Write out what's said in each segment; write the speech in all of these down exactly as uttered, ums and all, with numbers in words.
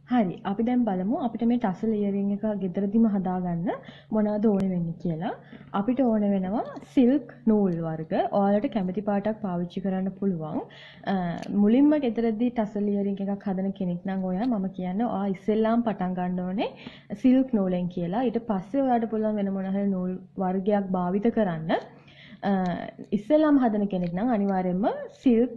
හරි අපි දැන් බලමු අපිට මේ ටසල් ඉයරින් එක ගෙදරදිම හදාගන්න මොනවද ඕන වෙන්නේ කියලා. අපිට ඕන වෙනවා සිල්ක් නූල් වර්ග. ඔයාලට කැමති පාටක් පාවිච්චි කරන්න පුළුවන්. මුලින්ම ගෙදරදී ටසල් ඉයරින් එකක් හදන කෙනෙක් නම් ඔයා මම කියන්නේ ඔයා ඉස්සෙල්ලාම පටන් ගන්න ඕනේ සිල්ක් නූලෙන් කියලා. ඊට පස්සේ ඔයාලට පුළුවන් වෙන මොන හරි නූල් වර්ගයක් භාවිත කරන්න. ඉස්සෙල්ලාම හදන කෙනෙක් නම් අනිවාර්යයෙන්ම සිල්ක්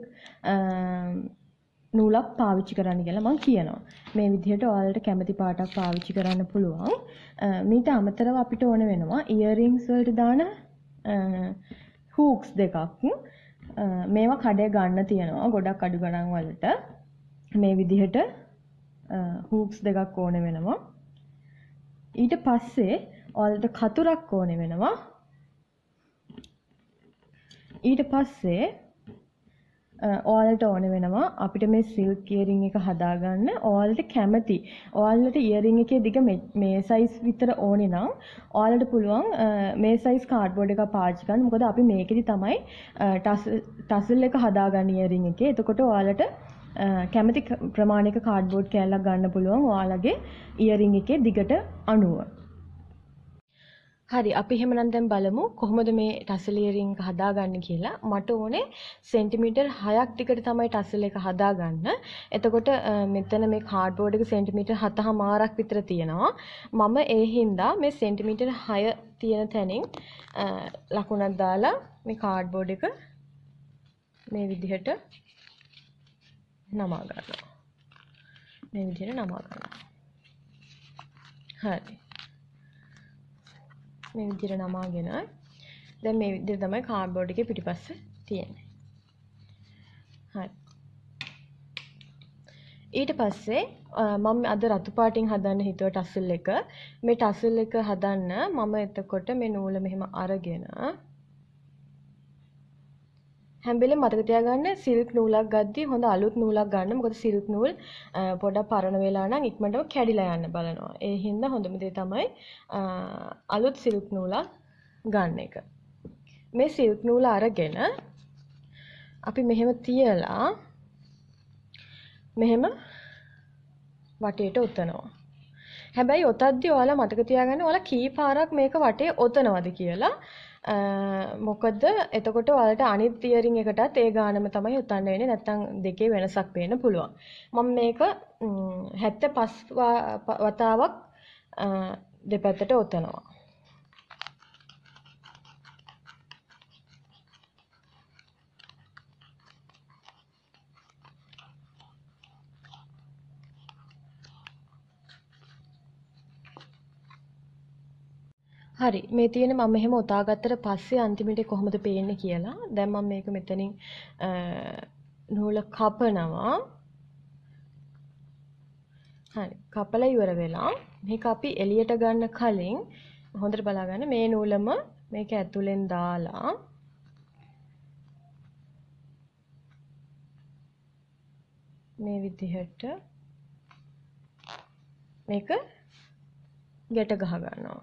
නූලක් පාවිච්චි කරන්න කියලා මම කියනවා. මේ විදිහට ඔයාලට කැමති පාටක් පාවිච්චි කරන්න පුළුවන්. මීට අමතරව අපිට ඕන වෙනවා ඉයරින්ග්ස් වලට දාන හූක්ස් දෙකක්. මේවා කඩේ ගන්න තියෙනවා ගොඩක් අඩු ගණන් වලට. මේ විදිහට හූක්ස් දෙකක් ඕන වෙනවා. ඊට පස්සේ ඔයාලට කතුරක් ඕන වෙනවා. ඊට පස්සේ ඔයාලට ඕන වෙනවා අපිට මේ සිල්ක් ඉයරින් එක හදාගන්න ඔයාලට කැමති ඔයාලට ඉයරින් එකේ දිග මේ සයිස් විතර ඕනේ නම් ඔයාලට පුළුවන් මේ සයිස් කාඩ්බෝඩ් එකක් පාවිච්චි කරන්න. මොකද අපි මේකෙදි තමයි ටසල් එක හදාගන්න ඉයරින් එකේ. එතකොට ඔයාලට කැමති ප්‍රමාණයක කාඩ්බෝඩ් කෑල්ලක් ගන්න පුළුවන් ඔයාලගේ ඉයරින් එකේ දිගට අනුව. හරි අපි එහෙමනම් දැන් බලමු කොහොමද මේ ටසල් ඉයරින් එක හදාගන්නේ කියලා. මට ඕනේ සෙන්ටිමීටර් හයක් දිගට තමයි ටසල් එක හදාගන්න. එතකොට මෙතන මේ කාඩ්බෝඩ් එක සෙන්ටිමීටර් හතමාරක් විතර තියෙනවා. මම ඒ හින්දා මේ සෙන්ටිමීටර් හය තියෙන තැනින් ලකුණක් දාලා මේ කාඩ්බෝඩ් එක මේ විදිහට නමා ගන්නවා. මේ විදිහට නමා ගන්නවා. හරි. මේ විදිහට නමාගෙන දැන් මේ විදිහට තමයි කාඩ්බෝඩ් එකේ පිටිපස්ස තියෙන්නේ. හරි. ඊට පස්සේ මම අද රතු පාටින් හදන්න හිතුව ටසල් එක. මේ ටසල් එක හදන්න මම එතකොට මේ නූල මෙහෙම අරගෙන හැම වෙලේම මතක තියාගන්න සිල්ක් නූලක් ගද්දී හොඳ අලුත් නූලක් ගන්න. මොකද සිල්ක් නූල් පොඩක් පරණ වෙලා නම් ඉක්මනටම කැඩිලා යන්න බලනවා. ඒ හින්දා හොඳම දේ තමයි අලුත් සිල්ක් නූලක් ගන්න එක. මේ සිල්ක් නූල අරගෙන අපි මෙහෙම තියලා මෙහෙම වටේට ඔතනවා. හැබැයි ඔතද්දී ඔයාලා මතක තියාගන්න ඔයාලා කී පාරක් මේක වටේ ඔතනවද කියලා. මොකද එතකොට ඔයාලට අනිත් ඉයරින් එකටත් ඒ ගානම තමයි උතන්න වෙන්නේ. නැත්තම් දෙකේ වෙනසක් පේන්න පුළුවන්. මම මේක හැත්තෑ පහ වතාවක් දෙපැත්තට ඔතනවා. හරි මේ තියෙන මම මෙහෙම ඔතා ගත්තට පස්සේ අන්තිමට කොහොමද පේන්නේ කියලා. දැන් මම මේක මෙතනින් නූල කපනවා. හරි කපලා ඉවර වෙලා මේක අපි එළියට ගන්න කලින් හොඳට බලාගන්න මේ නූලම මේක ඇතුලෙන් දාලා මේ විදිහට මේක ගැට ගහ ගන්නවා.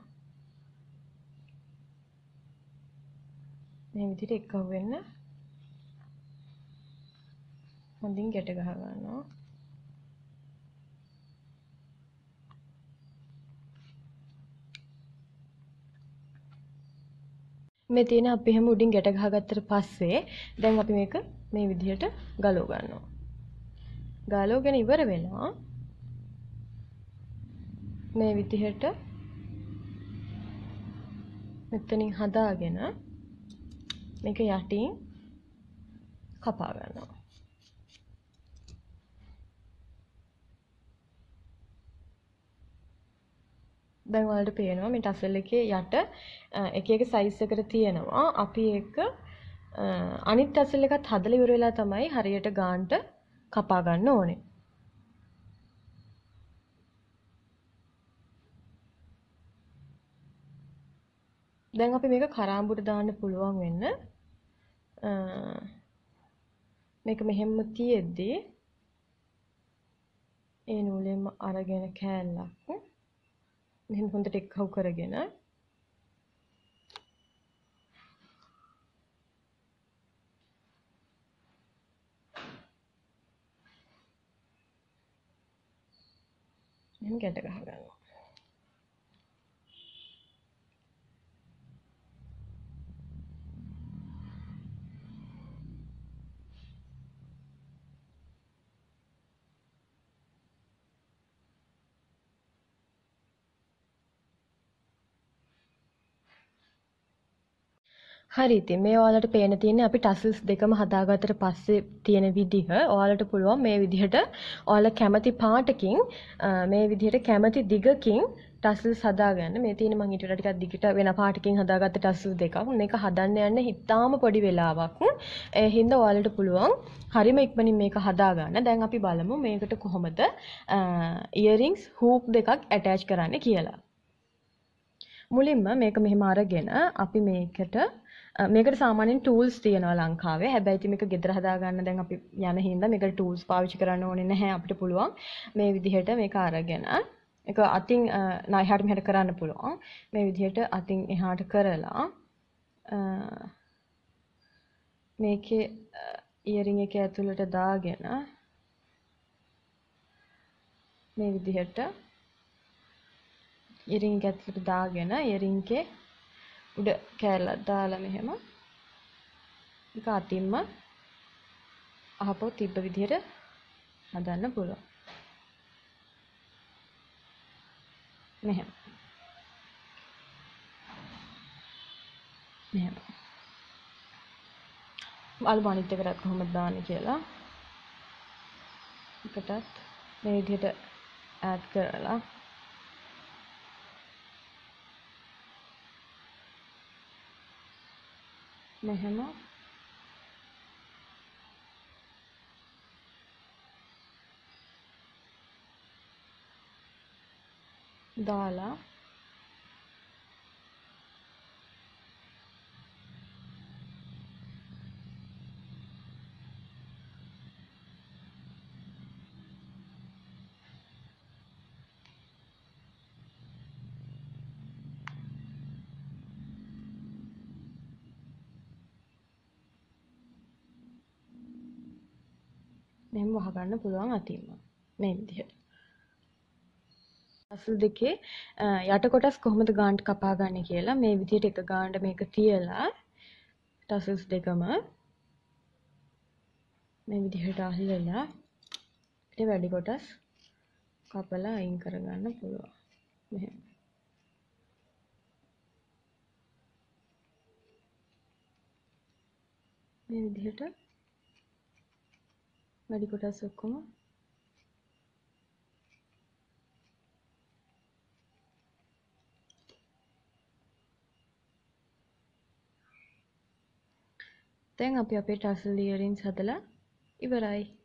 මේ විදිහට එක්කව වෙන්න හොඳින් ගැට ගහ ගන්නවා. මේ තියෙන අපි හැම උඩින් ගැට ගහගත්තට පස්සේ දැන් අපි මේක මේ විදිහට ගලව ගන්නවා. ගලවගෙන ඉවර වෙනවා. මේ විදිහට මෙතනින් හදාගෙන මේක යටින් කපා ගන්නවා. දැන් ඔයාලට පේනවා මේ ටසල් එකේ යට එක එක සයිස් එකට තියෙනවා. අපි ඒක අනිත් ටසල් එකත් හදලා ඉවර වෙලා තමයි හරියට ගානට කපා ගන්න ඕනේ. දැන් අපි මේක කරාඹුට දාන්න පුළුවන් වෙන්න. මේක මෙහෙම තියෙද්දි ඒ නූලෙන්ම අරගෙන කෑල්ලක් මෙහෙම හොඳට එක්කව කරගෙන මෙහෙම ගැට ගහ ගන්නවා. හරි ඉතින් මේ ඔයාලට පේන තියෙන්නේ අපි ටසල්ස් දෙකම හදාගත්තට පස්සේ තියෙන විදිහ. ඔයාලට පුළුවන් මේ විදිහට ඔයාලා කැමති පාටකින් මේ විදිහට කැමති දිගකින් ටසල්ස් හදාගන්න. මේ තියෙන මම ඊට වඩා ටිකක් දිගට වෙන පාටකින් හදාගත්ත ටසල්ස් දෙකක්. මේක හදන්න යන්න හිතාම පොඩි වෙලාවක්. ඒ හින්දා ඔයාලට පුළුවන් හරිම ඉක්මනින් මේක හදාගන්න. දැන් අපි බලමු මේකට කොහොමද ඉයරින්ග්ස් හූක් දෙකක් ඇටච් කරන්න කියලා. මුලින්ම මේක මෙහෙම අරගෙන අපි මේකට මේකට සාමාන්‍යයෙන් ටූල්ස් තියෙනවා ලංකාවේ. හැබැයි ඉතින් මේක ගෙදර හදාගන්න දැන් අපි යන හින්දා මේකට ටූල්ස් පාවිච්චි කරන්න ඕනේ නැහැ. අපිට පුළුවන් මේ විදිහට මේක අරගෙන ඒක අතින් එහාට මෙහාට කරන්න පුළුවන්. මේ විදිහට අතින් එහාට කරලා මේකේ ඉයරින් එක ඇතුළට දාගෙන මේ විදිහට ඉයරින් එක ඇතුළට දාගෙන ඉයරින් එකේ උඩ කෑල්ලක් දාලා මෙහෙම ඒක අතින්ම අහපොත් තිබ්බ විදිහට හදන්න පුළුවන්. මෙහෙම. මෙහෙම. බලමු අනිත් එකටත් කොහොමද දාන්නේ කියලා. එකටත් මේ විදිහට ඈඩ් කරලා මෙහෙම දාලා මෙහෙම වහගන්න පුළුවන් අතින්ම මේ විදිහට. ටසල් දෙකේ යට කොටස් කොහොමද ගාන්ට කපා ගන්න කියලා මේ විදිහට එක ගානට මේක තියලා ටසල්ස් දෙකම මේ විදිහට අහලලා ඊට වැඩි කොටස් කපලා අයින් කරගන්න පුළුවන්. මෙහෙම. මේ විදිහට වැඩි කොටස් ඔක්කොම දැන් අපි අපේ ටසල් ඉයරින්ග්ස් හදලා ඉවරයි.